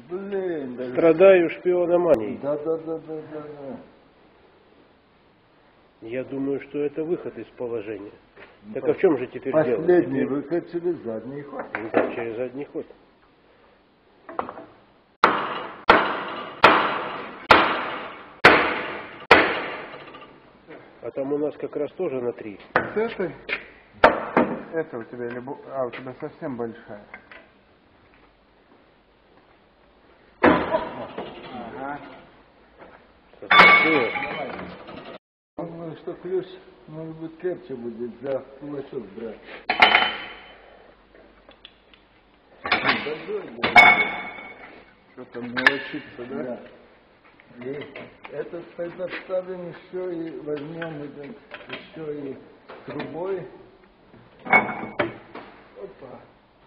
Блин, да. Страдаю шпиономанией. Да. Я думаю, что это выход из положения. Так а в чем же теперь дело? Последний выход через задний ход. Да, через задний ход. А там у нас как раз тоже на 3. С этой? Это у тебя или... А, у тебя совсем большая. Ага. Думаю, что ключ, может быть, крепче будет за кулачок брать. Что-то мелочится, да? И этот предоставим еще и возьмем этот, еще и трубой. Опа.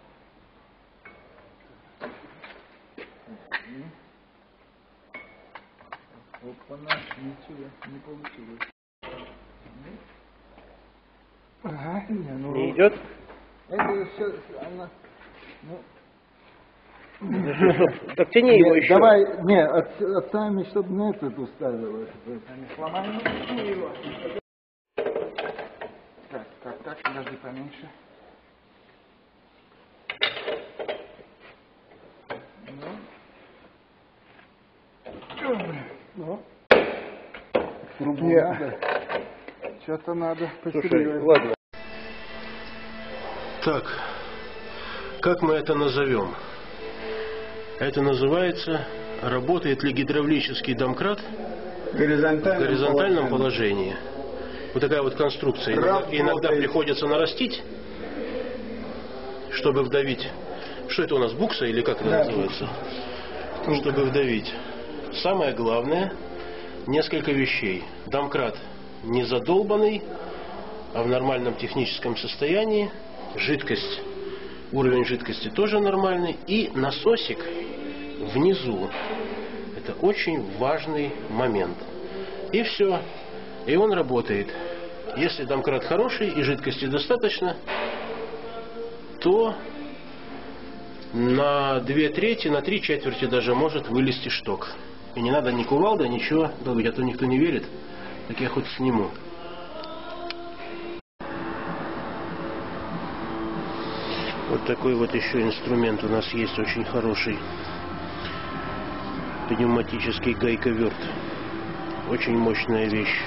Опа-на, ничего, не получилось. Ага. Не идет? Это все, она, ну... Так тяни его еще. Давай, не, отставим, чтобы на этот уставилось. Не сломаем его. Так, подожди поменьше. Ну. Нет. Что-то надо Слушай, посерьезнее. ладно. Так, как мы это назовем? Это называется, работает ли гидравлический домкрат в горизонтальном положении. Вот такая вот конструкция. Иногда приходится нарастить, чтобы вдавить. Что это у нас, букса или как это называется? Чтобы вдавить. Самое главное, несколько вещей. Домкрат не задолбанный, а в нормальном техническом состоянии. Жидкость, уровень жидкости тоже нормальный. И насосик внизу. Это очень важный момент. И все. И он работает. Если домкрат хороший и жидкости достаточно, то на 2/3, на 3/4 даже может вылезти шток. И не надо ни кувалда, ничего добыть, а то никто не верит. Так я хоть сниму. Вот такой вот еще инструмент у нас есть, очень хороший. Пневматический гайковерт. Очень мощная вещь.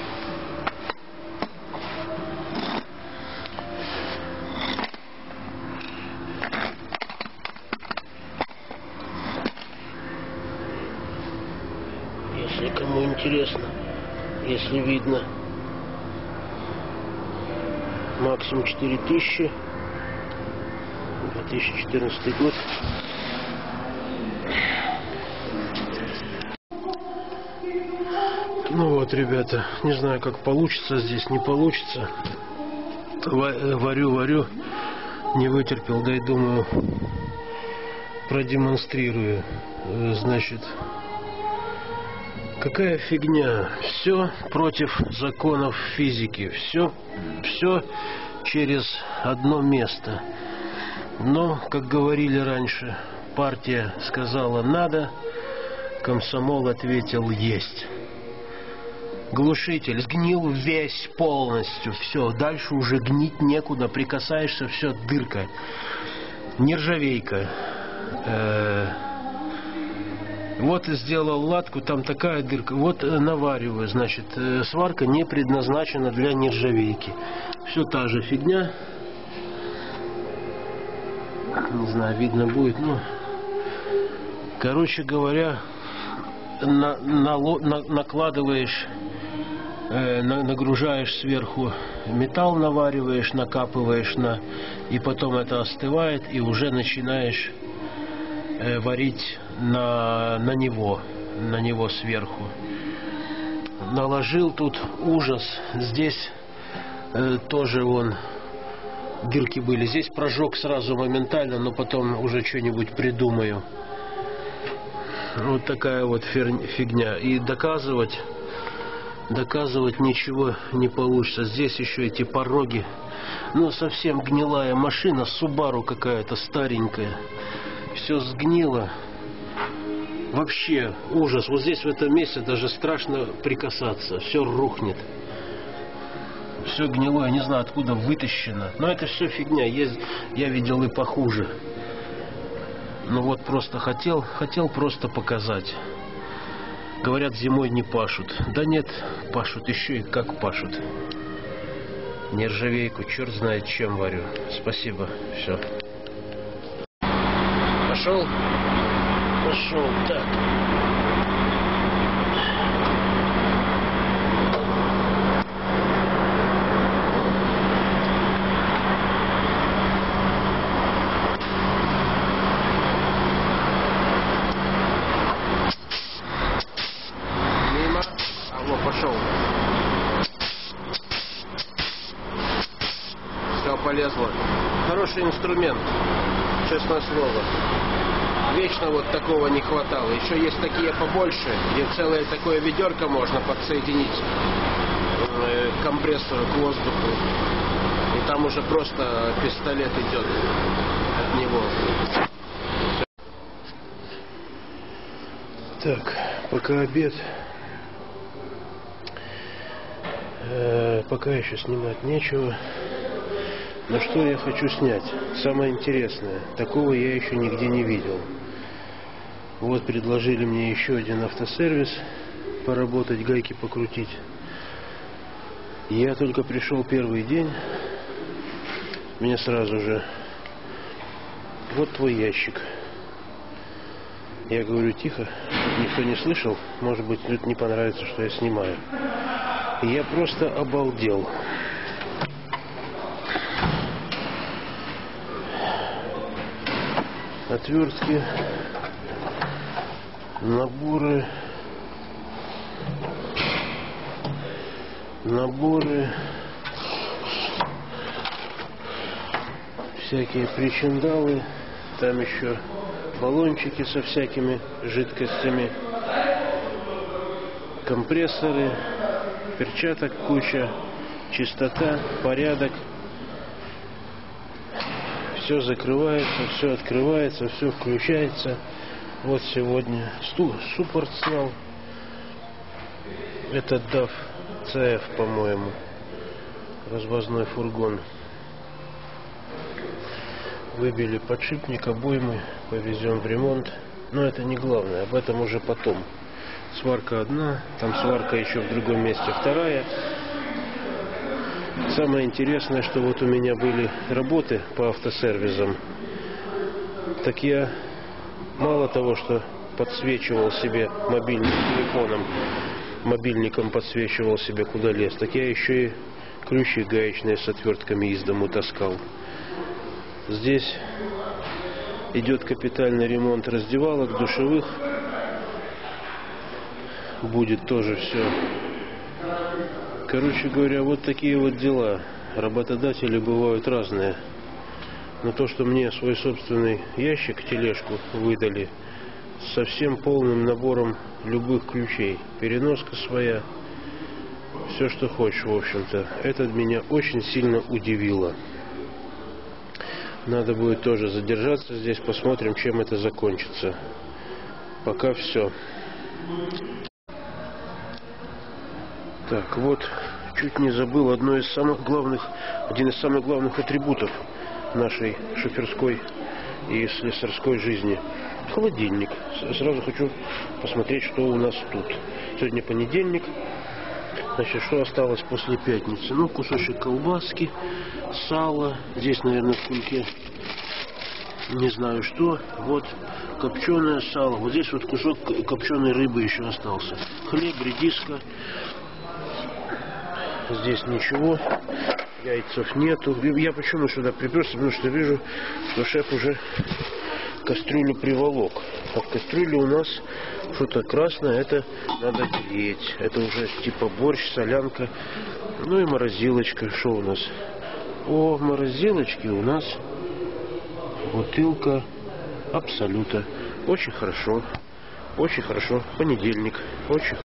Если кому интересно, если видно, максимум 4000, 2014 год. Ну вот, ребята, не знаю, как получится здесь, не получится. Варю, не вытерпел, да и думаю, продемонстрирую. Значит, какая фигня. Все против законов физики. Все через одно место. Но, как говорили раньше, партия сказала надо, комсомол ответил есть. Глушитель сгнил весь полностью. Все, дальше уже гнить некуда. Прикасаешься, все, дырка. Нержавейка. Вот сделал латку, там такая дырка. Вот навариваю, значит, сварка не предназначена для нержавейки. Все та же фигня. Не знаю, видно будет, ну. Короче говоря, накладываешь, нагружаешь сверху металл, навариваешь, накапываешь и потом это остывает, и уже начинаешь варить на него сверху. Наложил тут ужас. Здесь тоже вон дырки были. Здесь прожег сразу моментально, но потом уже что-нибудь придумаю. Вот такая вот фигня. И доказывать ничего не получится. Здесь еще эти пороги. Ну, совсем гнилая машина. Subaru какая-то старенькая. Все сгнило. Вообще ужас. Вот здесь в этом месте даже страшно прикасаться. Все рухнет. Все гнилое. Не знаю, откуда вытащено. Но это все фигня. Я видел и похуже. Ну вот просто хотел просто показать. Говорят, зимой не пашут. Да нет, пашут еще и как пашут. Нержавейку, черт знает чем варю. Спасибо. Все. Пошел? Пошел. Так. Мимо. Алло, пошел. Все, полезло. Хороший инструмент. Честное слово. Вечно вот такого не хватало. Еще есть такие побольше, где целое такое ведерко можно подсоединить к компрессору, к воздуху. И там уже просто пистолет идет от него. Так, пока обед. Пока еще снимать нечего. Но что я хочу снять? Самое интересное. Такого я еще нигде не видел. Вот предложили мне еще один автосервис поработать, гайки покрутить. Я только пришел первый день. Мне сразу же: вот твой ящик. Я говорю: тихо, никто не слышал. Может быть, тут не понравится, что я снимаю. И я просто обалдел. Отвертки, наборы, всякие причиндалы, там еще баллончики со всякими жидкостями, компрессоры, перчаток куча, чистота, порядок. Все закрывается, все открывается, все включается. Вот сегодня суппорт снял. Это DAF CF, по-моему. Развозной фургон. Выбили подшипник, обоймы, повезем в ремонт. Но это не главное, об этом уже потом. Сварка одна, там сварка еще в другом месте вторая. Самое интересное, что вот у меня были работы по автосервисам. Так я мало того, что подсвечивал себе мобильным телефоном, мобильником подсвечивал себе куда лез, так я еще и ключи гаечные с отвертками из дому таскал. Здесь идет капитальный ремонт раздевалок, душевых. Будет тоже все. Короче говоря, вот такие вот дела. Работодатели бывают разные. Но то, что мне свой собственный ящик, тележку выдали со всем полным набором любых ключей, переноска своя, все, что хочешь, в общем-то, это меня очень сильно удивило. Надо будет тоже задержаться здесь, посмотрим, чем это закончится. Пока все. Так, вот, чуть не забыл один из самых главных атрибутов нашей шоферской и слесарской жизни. Холодильник. Сразу хочу посмотреть, что у нас тут. Сегодня понедельник. Значит, что осталось после пятницы? Ну, кусочек колбаски, сало. Здесь, наверное, в кульке не знаю что. Вот копченое сало. Вот здесь вот кусок копченой рыбы еще остался. Хлеб, редиска. Здесь ничего, яйцев нету. Я почему сюда приперся? Потому что вижу, что шеф уже кастрюлю приволок. А в кастрюле у нас что-то красное, это надо греть. Это уже типа борщ, солянка. Ну и морозилочка. Что у нас? О, в морозилочке у нас бутылка Абсолюта. Очень хорошо. Очень хорошо. Понедельник. Очень